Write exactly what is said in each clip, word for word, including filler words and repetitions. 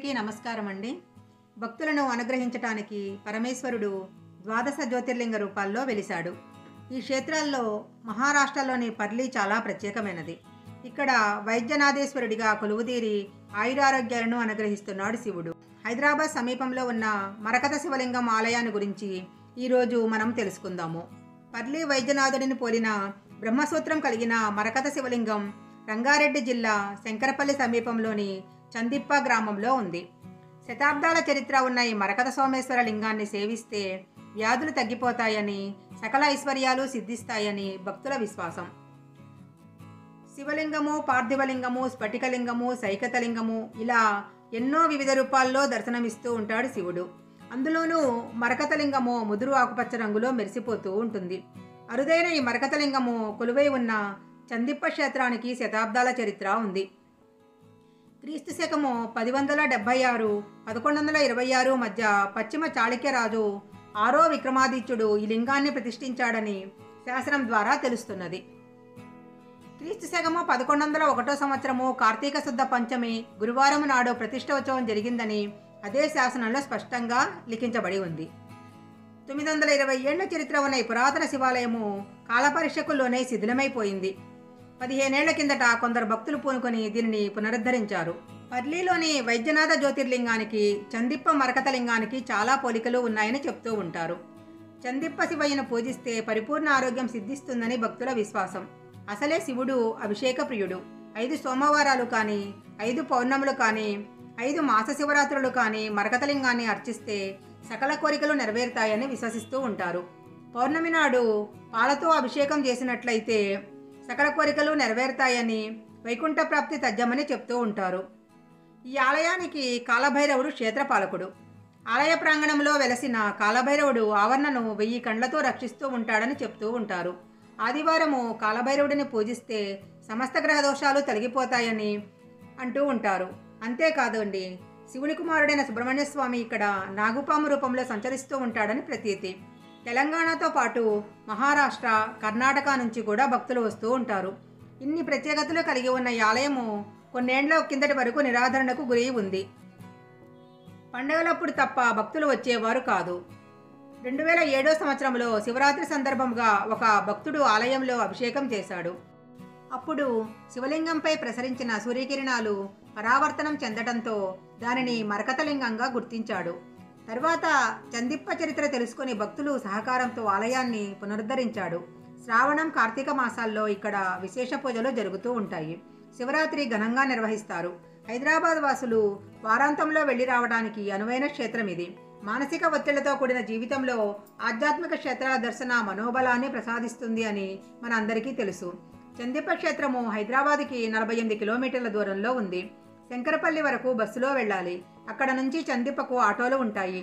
అందరికీ నమస్కారం అండి. భక్తులను అనుగ్రహించటానికి పరమేశ్వరుడు ద్వాదశ జ్యోతిర్లింగ రూపాల్లో వెలిశాడు. ఈ క్షేత్రాల్లో మహారాష్ట్రలోని పర్లి చాలా ప్రత్యేకమైనది. ఇక్కడ వైద్యనాథేశ్వరుడిగా కొలువుదీరి ఆయురారోగ్యాలను అనుగ్రహిస్తున్నాడు శివుడు. హైదరాబాద్ సమీపంలో ఉన్న మరకత శివలింగం ఆలయాన్ని గురించి ఈరోజు మనం తెలుసుకుందాము. పర్లి వైద్యనాథుడిని పోలిన బ్రహ్మసూత్రం కలిగిన మరకత శివలింగం రంగారెడ్డి జిల్లా శంకరపల్లి సమీపంలోని చందిప్ప గ్రామంలో ఉంది. శతాబ్దాల చరిత్ర ఉన్న ఈ మరకత సోమేశ్వర లింగాన్ని సేవిస్తే వ్యాధులు తగ్గిపోతాయని, సకల ఐశ్వర్యాలు సిద్ధిస్తాయని భక్తుల విశ్వాసం. శివలింగము, పార్థివలింగము, స్ఫటికలింగము, సైకతలింగము ఇలా ఎన్నో వివిధ రూపాల్లో దర్శనమిస్తూ ఉంటాడు శివుడు. అందులోనూ మరకతలింగము ముదురు ఆకుపచ్చ రంగులో మెరిసిపోతూ ఉంటుంది. అరుదైన ఈ మరకతలింగము కొలువై ఉన్న చందిప్ప క్షేత్రానికి శతాబ్దాల చరిత్ర ఉంది. క్రీస్తు శకము పది వందల డెబ్బై ఆరు పదకొండు వందల ఇరవై ఆరు మధ్య పశ్చిమ చాళుక్యరాజు ఆరో విక్రమాదిత్యుడు ఈ లింగాన్ని ప్రతిష్ఠించాడని శాసనం ద్వారా తెలుస్తున్నది. క్రీస్తు శకము పదకొండు వందల ఒకటో సంవత్సరము కార్తీక శుద్ధ పంచమి గురువారం నాడు ప్రతిష్టోత్సవం జరిగిందని అదే శాసనంలో స్పష్టంగా లిఖించబడి ఉంది. తొమ్మిది వందల ఇరవై ఏళ్ల చరిత్ర ఉన్న ఈ పురాతన శివాలయము కాలపరిషకుల్లోనే శిథిలమైపోయింది. పదిహేనేళ్ల కిందట కొందరు భక్తులు పూనుకొని దీనిని పునరుద్ధరించారు. పర్లిలోని వైద్యనాథ జ్యోతిర్లింగానికి చందిప్ప మరకత లింగానికి చాలా పోలికలు ఉన్నాయని చెప్తూ ఉంటారు. చందిప్ప శివయ్యను పూజిస్తే పరిపూర్ణ ఆరోగ్యం సిద్ధిస్తుందని భక్తుల విశ్వాసం. అసలే శివుడు అభిషేక ప్రియుడు. ఐదు సోమవారాలు కానీ, ఐదు పౌర్ణములు కానీ, ఐదు మాస శివరాత్రులు కానీ మరకతలింగాన్ని అర్చిస్తే సకల కోరికలు నెరవేరుతాయని విశ్వసిస్తూ ఉంటారు. పౌర్ణమి నాడు పాలతో అభిషేకం చేసినట్లయితే సకల కోరికలు నెరవేరుతాయని, వైకుంఠ ప్రాప్తి తథ్యమని చెప్తూ ఉంటారు. ఈ ఆలయానికి కాలభైరవుడు క్షేత్రపాలకుడు. ఆలయ ప్రాంగణంలో వెలసిన కాలభైరవుడు ఆవరణను వెయ్యి కండ్లతో రక్షిస్తూ ఉంటాడని చెప్తూ ఉంటారు. ఆదివారము కాలభైరవుడిని పూజిస్తే సమస్త గ్రహ దోషాలు తొలగిపోతాయని అంటూ ఉంటారు. అంతేకాదు అండి, శివుని కుమారుడైన సుబ్రహ్మణ్య స్వామి ఇక్కడ నాగుపాము రూపంలో సంచరిస్తూ ఉంటాడని ప్రతీతి. తెలంగాణతో పాటు మహారాష్ట్ర, కర్ణాటక నుంచి కూడా భక్తులు వస్తూ ఉంటారు. ఇన్ని ప్రత్యేకతలు కలిగి ఉన్న ఈ ఆలయము కొన్నేండ్ల కిందటి వరకు నిరాదరణకు గురి ఉంది. పండుగలప్పుడు తప్ప భక్తులు వచ్చేవారు కాదు. రెండు వేల ఏడో సంవత్సరంలో శివరాత్రి సందర్భంగా ఒక భక్తుడు ఆలయంలో అభిషేకం చేశాడు. అప్పుడు శివలింగంపై ప్రసరించిన సూర్యకిరణాలు పరావర్తనం చెందటంతో దానిని మరకతలింగంగా గుర్తించాడు. తర్వాత చందిప్ప చరిత్ర తెలుసుకుని భక్తులు సహకారంతో ఆలయాన్ని పునరుద్ధరించాడు. శ్రావణం, కార్తీక మాసాల్లో ఇక్కడ విశేష పూజలు జరుగుతూ ఉంటాయి. శివరాత్రి ఘనంగా నిర్వహిస్తారు. హైదరాబాద్ వాసులు వారాంతంలో వెళ్లి రావడానికి అనువైన క్షేత్రం ఇది. మానసిక ఒత్తిళ్లతో కూడిన జీవితంలో ఆధ్యాత్మిక క్షేత్రాల దర్శన మనోబలాన్ని ప్రసాదిస్తుంది అని మన అందరికీ తెలుసు. చందిప్ప క్షేత్రము హైదరాబాద్కి నలభై ఎనిమిది కిలోమీటర్ల దూరంలో ఉంది. శంకరపల్లి వరకు బస్సులో వెళ్ళాలి. అక్కడ నుంచి చందిప్పకు ఆటోలు ఉంటాయి.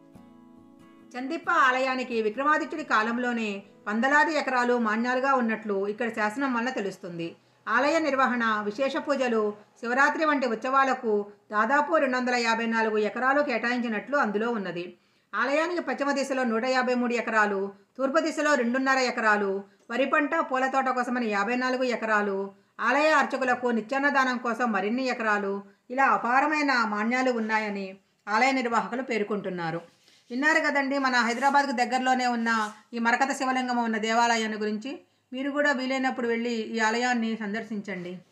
చందిప్ప ఆలయానికి విక్రమాదిత్యుడి కాలంలోనే వందలాది ఎకరాలు మాన్యాలుగా ఉన్నట్లు ఇక్కడ శాసనం వల్ల తెలుస్తుంది. ఆలయ నిర్వహణ, విశేష పూజలు, శివరాత్రి వంటి ఉత్సవాలకు దాదాపు రెండు వందల యాభై నాలుగు ఎకరాలు కేటాయించినట్లు అందులో ఉన్నది. ఆలయానికి పశ్చిమ దిశలో నూట యాభై మూడు ఎకరాలు, తూర్పు దిశలో రెండున్నర ఎకరాలు, వరి పంట, పూల తోట కోసమని యాభై నాలుగు ఎకరాలు, ఆలయ అర్చకులకు నిత్యాన్నదానం కోసం మరిన్ని ఎకరాలు, ఇలా అపారమైన మాన్యాలు ఉన్నాయని ఆలయ నిర్వాహకులు పేర్కొంటున్నారు. విన్నారు కదండి మన హైదరాబాద్కు దగ్గరలోనే ఉన్న ఈ మరకత శివలింగం ఉన్న దేవాలయాన్ని గురించి. మీరు కూడా వీలైనప్పుడు వెళ్ళి ఈ ఆలయాన్ని సందర్శించండి.